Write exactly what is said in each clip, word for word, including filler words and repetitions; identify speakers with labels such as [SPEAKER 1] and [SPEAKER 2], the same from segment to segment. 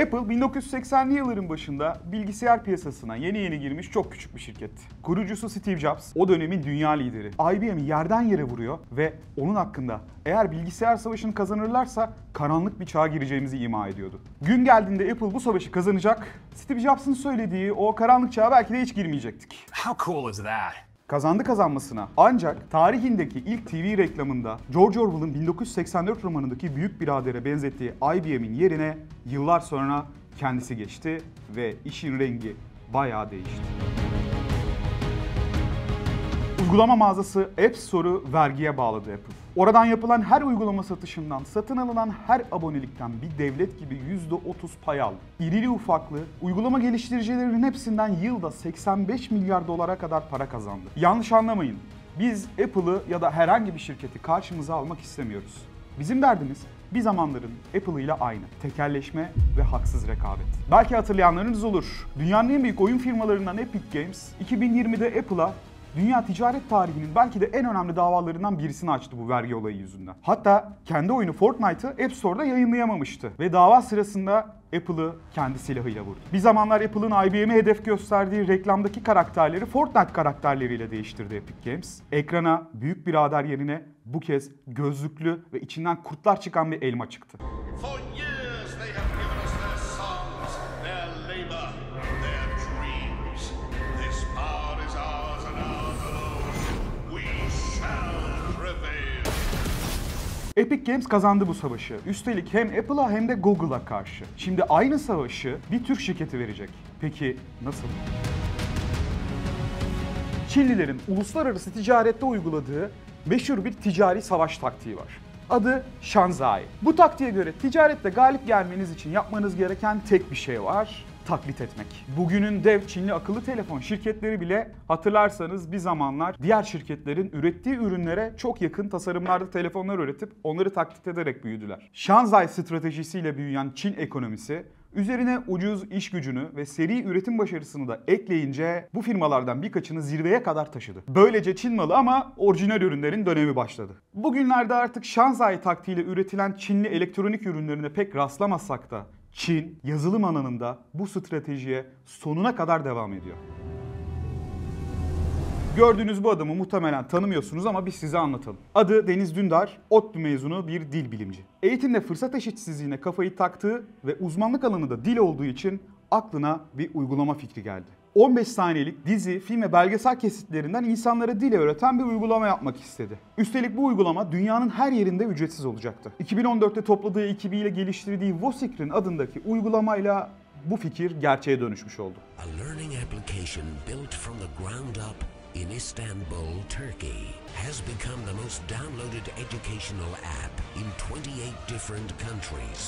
[SPEAKER 1] Apple bin dokuz yüz seksenli yılların başında bilgisayar piyasasına yeni yeni girmiş çok küçük bir şirketti. Kurucusu Steve Jobs o dönemin dünya lideri. I B M'i yerden yere vuruyor ve onun hakkında eğer bilgisayar savaşını kazanırlarsa karanlık bir çağa gireceğimizi ima ediyordu. Gün geldiğinde Apple bu savaşı kazanacak, Steve Jobs'ın söylediği o karanlık çağa belki de hiç girmeyecektik.
[SPEAKER 2] How cool is that?
[SPEAKER 1] Kazandı kazanmasına. Ancak tarihindeki ilk T V reklamında George Orwell'ın bin dokuz yüz seksen dört romanındaki büyük biradere benzettiği I B M'in yerine yıllar sonra kendisi geçti ve işin rengi bayağı değişti. Uygulama mağazası App Store'u vergiye bağladı Apple. Oradan yapılan her uygulama satışından, satın alınan her abonelikten bir devlet gibi yüzde otuz pay aldı. İrili ufaklı, uygulama geliştiricilerinin hepsinden yılda seksen beş milyar dolara kadar para kazandı. Yanlış anlamayın, biz Apple'ı ya da herhangi bir şirketi karşımıza almak istemiyoruz. Bizim derdimiz bir zamanların Apple ile aynı. Tekelleşme ve haksız rekabet. Belki hatırlayanlarınız olur. Dünyanın en büyük oyun firmalarından Epic Games, iki bin yirmide Apple'a dünya ticaret tarihinin belki de en önemli davalarından birisini açtı bu vergi olayı yüzünden. Hatta kendi oyunu Fortnite'ı App Store'da yayınlayamamıştı ve dava sırasında Apple'ı kendi silahıyla vurdu. Bir zamanlar Apple'ın I B M'e hedef gösterdiği reklamdaki karakterleri Fortnite karakterleriyle değiştirdi Epic Games. Ekrana büyük birader yerine bu kez gözlüklü ve içinden kurtlar çıkan bir elma çıktı. Epic Games kazandı bu savaşı. Üstelik hem Apple'a hem de Google'a karşı. Şimdi aynı savaşı bir Türk şirketi verecek. Peki nasıl? Çinlilerin uluslararası ticarette uyguladığı meşhur bir ticari savaş taktiği var. Adı Shanzai. Bu taktiğe göre ticarette galip gelmeniz için yapmanız gereken tek bir şey var: taklit etmek. Bugünün dev Çinli akıllı telefon şirketleri bile hatırlarsanız bir zamanlar diğer şirketlerin ürettiği ürünlere çok yakın tasarımlarda telefonlar üretip onları taklit ederek büyüdüler. Shanzai stratejisiyle büyüyen Çin ekonomisi üzerine ucuz iş gücünü ve seri üretim başarısını da ekleyince bu firmalardan birkaçını zirveye kadar taşıdı. Böylece Çin malı ama orijinal ürünlerin dönemi başladı. Bugünlerde artık Shanzai taktiğiyle üretilen Çinli elektronik ürünlerine pek rastlamasak da Çin yazılım alanında bu stratejiye sonuna kadar devam ediyor. Gördüğünüz bu adamı muhtemelen tanımıyorsunuz ama biz size anlatalım. Adı Deniz Dündar, ODTÜ mezunu bir dil bilimci. Eğitimde fırsat eşitsizliğine kafayı taktığı ve uzmanlık alanı da dil olduğu için aklına bir uygulama fikri geldi. on beş saniyelik dizi, film ve belgesel kesitlerinden insanlara dil öğreten bir uygulama yapmak istedi. Üstelik bu uygulama dünyanın her yerinde ücretsiz olacaktı. iki bin on dörtte topladığı ekibiyle geliştirdiği Vocicrin adındaki uygulamayla bu fikir gerçeğe dönüşmüş oldu.
[SPEAKER 3] A learning application built from the ground up in Istanbul, Turkey, has become the most downloaded educational app in twenty-eight different countries.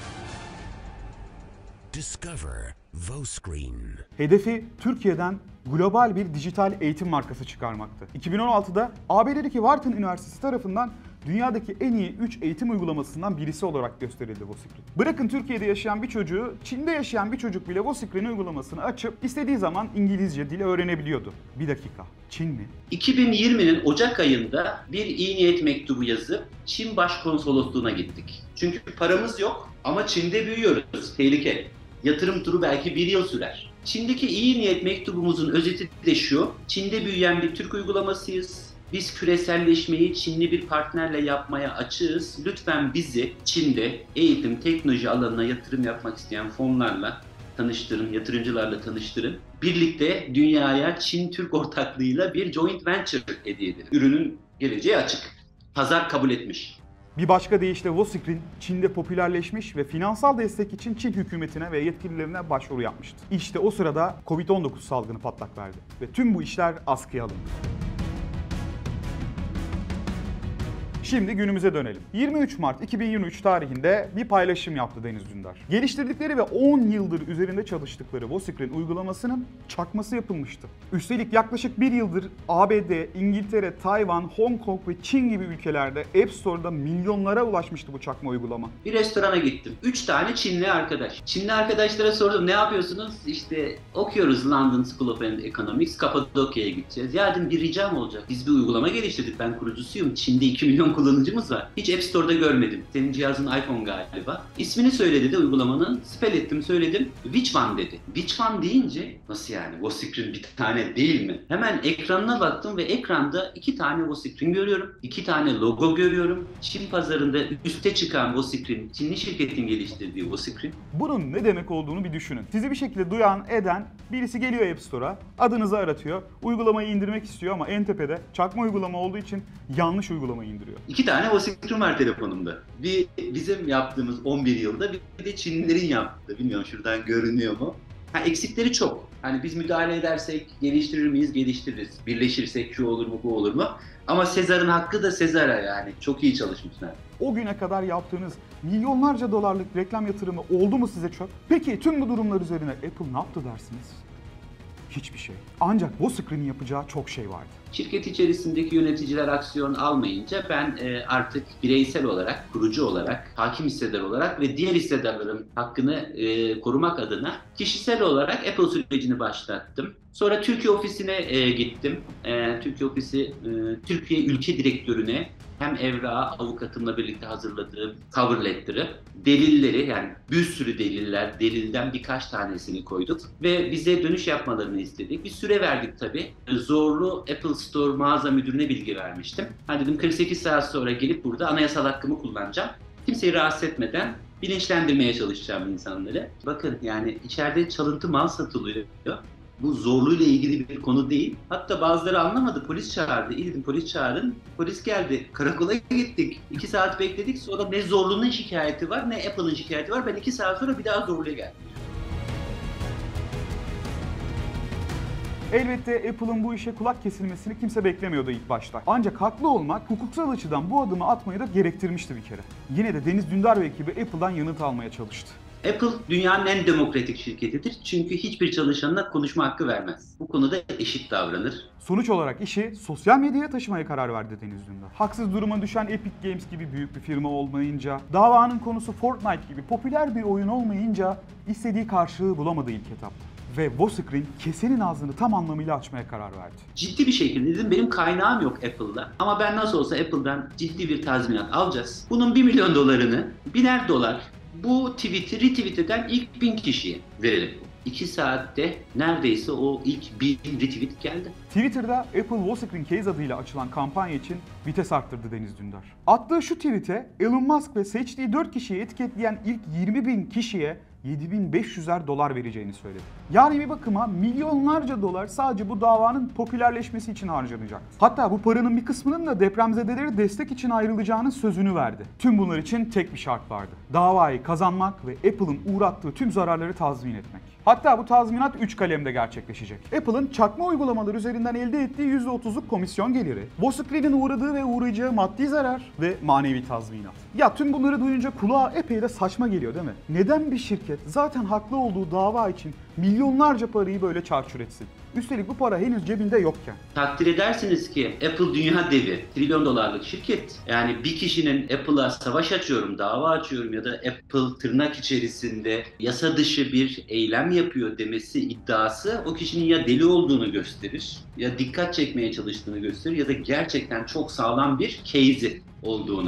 [SPEAKER 3] Discover Vocicrin.
[SPEAKER 1] Hedefi Türkiye'den global bir dijital eğitim markası çıkarmaktı. iki bin on altıda A B'deki Wharton Üniversitesi tarafından dünyadaki en iyi üç eğitim uygulamasından birisi olarak gösterildi Vocicrin. Bırakın Türkiye'de yaşayan bir çocuğu, Çin'de yaşayan bir çocuk bile Vocicrin uygulamasını açıp istediği zaman İngilizce dili öğrenebiliyordu. Bir dakika, Çin mi?
[SPEAKER 4] iki bin yirminin Ocak ayında bir iyi niyet mektubu yazıp Çin Başkonsolosluğu'na gittik. Çünkü paramız yok ama Çin'de büyüyoruz, tehlike. Yatırım turu belki bir yıl sürer. Çin'deki iyi niyet mektubumuzun özeti de şu: Çin'de büyüyen bir Türk uygulamasıyız. Biz küreselleşmeyi Çinli bir partnerle yapmaya açığız. Lütfen bizi Çin'de eğitim, teknoloji alanına yatırım yapmak isteyen fonlarla tanıştırın, yatırımcılarla tanıştırın. Birlikte dünyaya Çin-Türk ortaklığıyla bir joint venture hediye edelim. Ürünün geleceği açık. Pazar kabul etmiş.
[SPEAKER 1] Bir başka deyişle Vocicrin Çin'de popülerleşmiş ve finansal destek için Çin hükümetine ve yetkililerine başvuru yapmıştı. İşte o sırada Covid on dokuz salgını patlak verdi ve tüm bu işler askıya alındı. Şimdi günümüze dönelim. yirmi üç Mart iki bin yirmi üç tarihinde bir paylaşım yaptı Deniz Dündar. Geliştirdikleri ve on yıldır üzerinde çalıştıkları Vocicrin uygulamasının çakması yapılmıştı. Üstelik yaklaşık bir yıldır A B D, İngiltere, Tayvan, Hong Kong ve Çin gibi ülkelerde App Store'da milyonlara ulaşmıştı bu çakma uygulama.
[SPEAKER 4] Bir restorana gittim. Üç tane Çinli arkadaş. Çinli arkadaşlara sordum, ne yapıyorsunuz? İşte okuyoruz London School of Economics, Kapadokya'ya gideceğiz. Ya dedim, bir ricam olacak. Biz bir uygulama geliştirdik, ben kurucusuyum. Çin'de iki milyon kullanıcımız var. Hiç App Store'da görmedim. Senin cihazın iPhone galiba. İsmini söyledi de uygulamanın. Spell ettim, söyledim. Which one dedi. Which one deyince nasıl yani? WoScreen bir tane değil mi? Hemen ekranına baktım ve ekranda iki tane WoScreen görüyorum. iki tane logo görüyorum. Çin pazarında üste çıkan WoScreen, Çinli şirketin geliştirdiği WoScreen.
[SPEAKER 1] Bunun ne demek olduğunu bir düşünün. Sizi bir şekilde duyan, eden birisi geliyor App Store'a, adınızı aratıyor, uygulamayı indirmek istiyor ama en tepede çakma uygulama olduğu için yanlış uygulamayı indiriyor.
[SPEAKER 4] İki tane WoScreen var telefonumda. Bir bizim yaptığımız on bir yılda, bir de Çinlilerin yaptığı. Bilmiyorum şuradan görünüyor mu? Ha, eksikleri çok. Hani biz müdahale edersek geliştirir miyiz? Geliştiririz. Birleşirsek şu olur mu, bu olur mu? Ama Sezar'ın hakkı da Sezar'a yani. Çok iyi çalışmışlar.
[SPEAKER 1] O güne kadar yaptığınız milyonlarca dolarlık reklam yatırımı oldu mu size çöp? Peki tüm bu durumlar üzerine Apple ne yaptı dersiniz? Hiçbir şey. Ancak WoScreen'in yapacağı çok şey vardı.
[SPEAKER 4] Şirket içerisindeki yöneticiler aksiyon almayınca ben e, artık bireysel olarak, kurucu olarak, hakim hissedar olarak ve diğer hissedarların hakkını e, korumak adına kişisel olarak Apple sürecini başlattım. Sonra Türkiye ofisine e, gittim. E, Türkiye ofisi, e, Türkiye ülke direktörüne hem evrağı avukatımla birlikte hazırladığım cover letter'ı, delilleri yani bir sürü deliller, delilden birkaç tanesini koyduk ve bize dönüş yapmalarını istedik. Bir süre verdik tabii. Zorlu Apple Store mağaza müdürüne bilgi vermiştim. Hani dedim kırk sekiz saat sonra gelip burada anayasal hakkımı kullanacağım. Kimseyi rahatsız etmeden bilinçlendirmeye çalışacağım insanları. Bakın yani içeride çalıntı mal satılıyor. Bu zorluyla ilgili bir konu değil. Hatta bazıları anlamadı. Polis çağırdı. İyi dedim polis çağırın. Polis geldi. Karakola gittik. İki saat bekledik. Sonra ne zorluğunun şikayeti var ne Apple'ın şikayeti var. Ben iki saat sonra bir daha zorluya geldim.
[SPEAKER 1] Elbette Apple'ın bu işe kulak kesilmesini kimse beklemiyordu ilk başta. Ancak haklı olmak hukuksal açıdan bu adımı atmayı da gerektirmişti bir kere. Yine de Deniz Dündar ve ekibi Apple'dan yanıt almaya çalıştı.
[SPEAKER 4] Apple dünyanın en demokratik şirketidir. Çünkü hiçbir çalışanına konuşma hakkı vermez. Bu konuda eşit davranır.
[SPEAKER 1] Sonuç olarak işi sosyal medyaya taşımaya karar verdi Deniz Dündar. Haksız duruma düşen Epic Games gibi büyük bir firma olmayınca, davanın konusu Fortnite gibi popüler bir oyun olmayınca istediği karşılığı bulamadı ilk etapta. Ve WoScreen kesenin ağzını tam anlamıyla açmaya karar verdi.
[SPEAKER 4] Ciddi bir şekilde dedim benim kaynağım yok Apple'da. Ama ben nasıl olsa Apple'dan ciddi bir tazminat alacağız. Bunun bir milyon dolarını biner dolar bu tweet'i retweet eden ilk bin kişiye verelim. iki saatte neredeyse o ilk bin retweet geldi.
[SPEAKER 1] Twitter'da Apple WoScreen Case adıyla açılan kampanya için vites arttırdı Deniz Dündar. Attığı şu tweet'e Elon Musk ve seçtiği dört kişiyi etiketleyen ilk yirmi bin kişiye yedi bin beş yüzer dolar vereceğini söyledi. Yani bir bakıma milyonlarca dolar sadece bu davanın popülerleşmesi için harcanacak. Hatta bu paranın bir kısmının da depremzedelere destek için ayrılacağının sözünü verdi. Tüm bunlar için tek bir şart vardı. Davayı kazanmak ve Apple'ın uğrattığı tüm zararları tazmin etmek. Hatta bu tazminat üç kalemde gerçekleşecek. Apple'ın çakma uygulamalar üzerinden elde ettiği yüzde otuzluk komisyon geliri, WoScreen'in uğradığı ve uğrayacağı maddi zarar ve manevi tazminat. Ya tüm bunları duyunca kulağa epey de saçma geliyor değil mi? Neden bir şirket zaten haklı olduğu dava için milyonlarca parayı böyle çarçur etsin? Üstelik bu para henüz cebinde yokken.
[SPEAKER 4] Takdir edersiniz ki Apple dünya devi, trilyon dolarlık şirket. Yani bir kişinin Apple'a savaş açıyorum, dava açıyorum ya da Apple tırnak içerisinde yasa dışı bir eylem yapıyor demesi iddiası o kişinin ya deli olduğunu gösterir, ya dikkat çekmeye çalıştığını gösterir ya da gerçekten çok sağlam bir case'i olduğunu.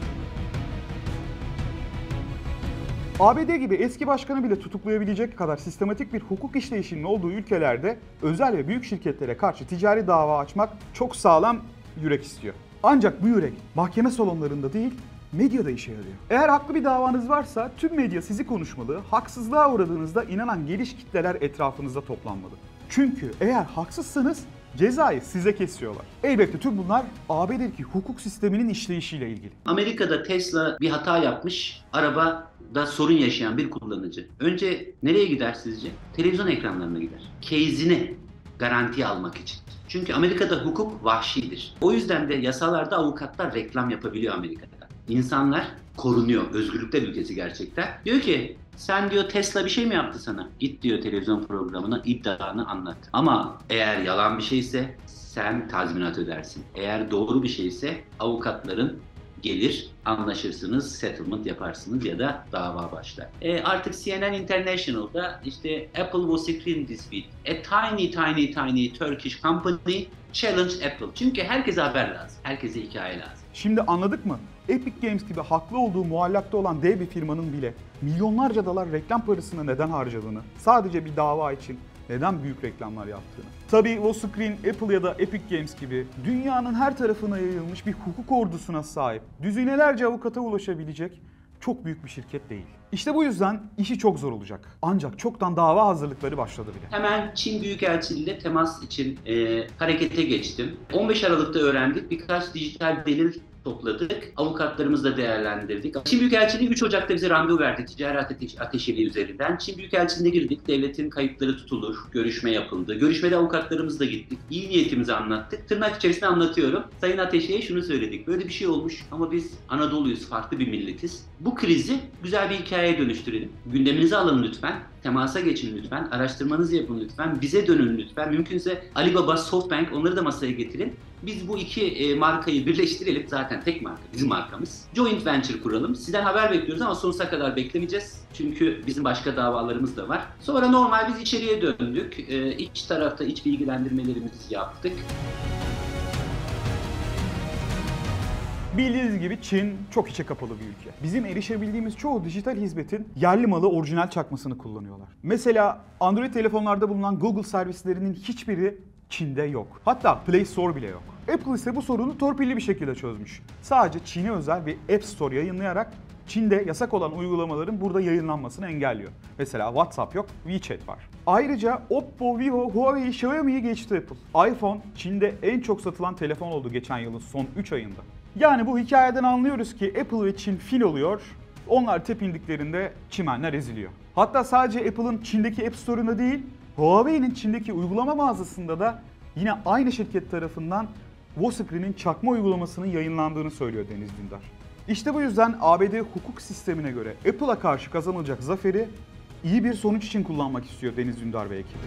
[SPEAKER 1] A B D gibi eski başkanı bile tutuklayabilecek kadar sistematik bir hukuk işleyişinin olduğu ülkelerde özel ve büyük şirketlere karşı ticari dava açmak çok sağlam yürek istiyor. Ancak bu yürek mahkeme salonlarında değil, medyada işe yarıyor. Eğer haklı bir davanız varsa tüm medya sizi konuşmalı, haksızlığa uğradığınızda inanan geniş kitleler etrafınızda toplanmalı. Çünkü eğer haksızsanız cezayı size kesiyorlar. Elbette tüm bunlar A B D'deki hukuk sisteminin işleyişiyle ilgili.
[SPEAKER 4] Amerika'da Tesla bir hata yapmış, arabada sorun yaşayan bir kullanıcı. Önce nereye gider sizce? Televizyon ekranlarına gider. Case'ini garantiye almak için. Çünkü Amerika'da hukuk vahşidir. O yüzden de yasalarda avukatlar reklam yapabiliyor Amerika'da. İnsanlar korunuyor. Özgürlükler ülkesi gerçekten. Diyor ki sen diyor Tesla bir şey mi yaptı sana? Git diyor televizyon programına iddianı anlat. Ama eğer yalan bir şeyse sen tazminat ödersin. Eğer doğru bir şeyse avukatların gelir, anlaşırsınız, settlement yaparsınız ya da dava başlar. E artık C N N International'da işte Apple WoScreen dispute. A tiny tiny tiny Turkish company challenged Apple. Çünkü herkese haber lazım. Herkese hikaye lazım.
[SPEAKER 1] Şimdi anladık mı? Epic Games gibi haklı olduğu muallakta olan dev bir firmanın bile milyonlarca dolar reklam parasını neden harcadığını, sadece bir dava için neden büyük reklamlar yaptığını. Tabii Woscreen, Apple ya da Epic Games gibi dünyanın her tarafına yayılmış bir hukuk ordusuna sahip, düzinelerce avukata ulaşabilecek çok büyük bir şirket değil. İşte bu yüzden işi çok zor olacak. Ancak çoktan dava hazırlıkları başladı bile.
[SPEAKER 4] Hemen Çin Büyükelçiliğiyle temas için e, harekete geçtim. on beş Aralık'ta öğrendik. Birkaç dijital delil topladık. Avukatlarımızla değerlendirdik. Çin Büyükelçiliği üç Ocak'ta bize randevu verdi ticaret ateş, ateşeliği üzerinden. Çin Büyükelçiliğine girdik. Devletin kayıtları tutulur. Görüşme yapıldı. Görüşmede avukatlarımızla gittik. İyi niyetimizi anlattık. Tırnak içerisinde anlatıyorum. Sayın Ateşe'ye şunu söyledik. Böyle bir şey olmuş ama biz Anadolu'yuz, farklı bir milletiz. Bu krizi güzel bir hikayeye dönüştürelim. Gündeminize alın lütfen. Temasa geçin lütfen. Araştırmanızı yapın lütfen. Bize dönün lütfen. Mümkünse Alibaba, Softbank onları da masaya getirin. Biz bu iki e, markayı birleştirelim. Zaten tek marka, bizim markamız. Joint venture kuralım. Sizden haber bekliyoruz ama sonsuza kadar beklemeyeceğiz. Çünkü bizim başka davalarımız da var. Sonra normal biz içeriye döndük. E, iç tarafta iç bilgilendirmelerimizi yaptık.
[SPEAKER 1] Bildiğiniz gibi Çin çok içe kapalı bir ülke. Bizim erişebildiğimiz çoğu dijital hizmetin yerli malı orijinal çakmasını kullanıyorlar. Mesela Android telefonlarda bulunan Google servislerinin hiçbiri Çin'de yok. Hatta Play Store bile yok. Apple ise bu sorunu torpilli bir şekilde çözmüş. Sadece Çin'e özel bir App Store yayınlayarak Çin'de yasak olan uygulamaların burada yayınlanmasını engelliyor. Mesela WhatsApp yok, WeChat var. Ayrıca Oppo, Vivo, Huawei, Xiaomi'yi geçti Apple. iPhone Çin'de en çok satılan telefon oldu geçen yılın son üç ayında. Yani bu hikayeden anlıyoruz ki Apple ve Çin fil oluyor, onlar tepindiklerinde çimenler eziliyor. Hatta sadece Apple'ın Çin'deki App Store'unda değil, Huawei'nin Çin'deki uygulama mağazasında da yine aynı şirket tarafından Woscreen'in çakma uygulamasının yayınlandığını söylüyor Deniz Dündar. İşte bu yüzden A B D hukuk sistemine göre Apple'a karşı kazanılacak zaferi iyi bir sonuç için kullanmak istiyor Deniz Dündar ve ekibi.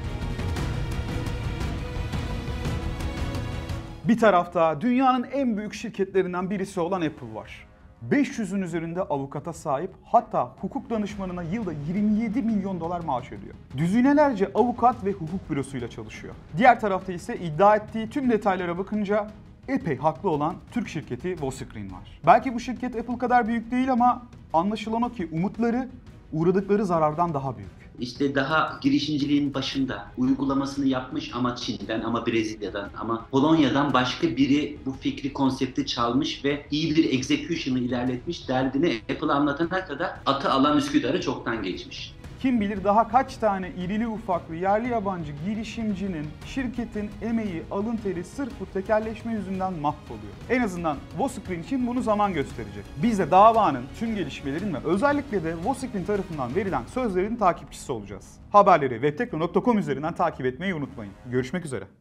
[SPEAKER 1] Bir tarafta dünyanın en büyük şirketlerinden birisi olan Apple var. beş yüzün üzerinde avukata sahip, hatta hukuk danışmanına yılda yirmi yedi milyon dolar maaş ödüyor. Düzinelerce avukat ve hukuk bürosuyla çalışıyor. Diğer tarafta ise iddia ettiği tüm detaylara bakınca epey haklı olan Türk şirketi Woscreen var. Belki bu şirket Apple kadar büyük değil ama anlaşılan o ki umutları uğradıkları zarardan daha büyük.
[SPEAKER 4] İşte daha girişimciliğin başında uygulamasını yapmış ama Çin'den, ama Brezilya'dan, ama Polonya'dan başka biri bu fikri, konsepti çalmış ve iyi bir execution'ı ilerletmiş, derdini Apple'a anlatana kadar atı alan Üsküdar'ı çoktan geçmiş.
[SPEAKER 1] Kim bilir daha kaç tane irili ufaklı yerli yabancı girişimcinin, şirketin emeği, alın teri sırf bu tekelleşme yüzünden mahvoluyor. En azından Woscreen için bunu zaman gösterecek. Biz de davanın tüm gelişmelerin ve özellikle de Woscreen tarafından verilen sözlerin takipçisi olacağız. Haberleri webtekno nokta com üzerinden takip etmeyi unutmayın. Görüşmek üzere.